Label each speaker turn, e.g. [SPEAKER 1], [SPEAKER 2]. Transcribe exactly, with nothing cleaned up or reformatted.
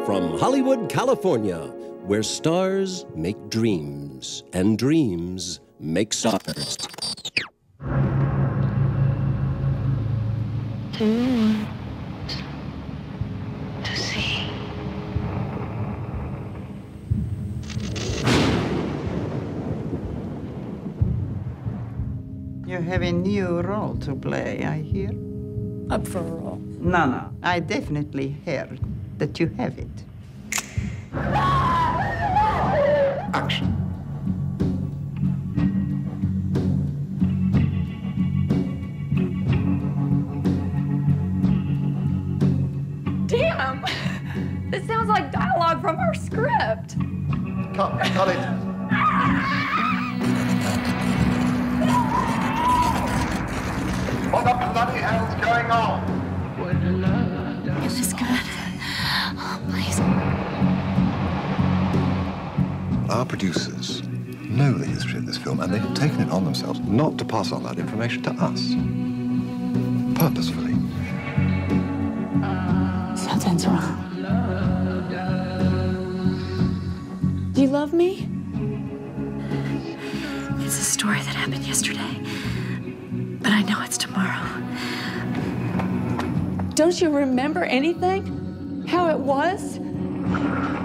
[SPEAKER 1] From Hollywood, California, where stars make dreams and dreams make stars.
[SPEAKER 2] Do you want to see?
[SPEAKER 3] You have a new role to play, I hear.
[SPEAKER 4] Up for a role.
[SPEAKER 3] No, no. I definitely heard that you have it.
[SPEAKER 5] Action.
[SPEAKER 4] Damn! This sounds like dialogue from our script.
[SPEAKER 5] Cut, cut it. What the bloody hell's going on?
[SPEAKER 2] Is this good? Oh, please.
[SPEAKER 6] Our producers know the history of this film, and they have taken it on themselves not to pass on that information to us. Purposefully.
[SPEAKER 4] Something's wrong. Do you love me?
[SPEAKER 2] It's a story that happened yesterday, but I know it's tomorrow.
[SPEAKER 4] Don't you remember anything? How it was?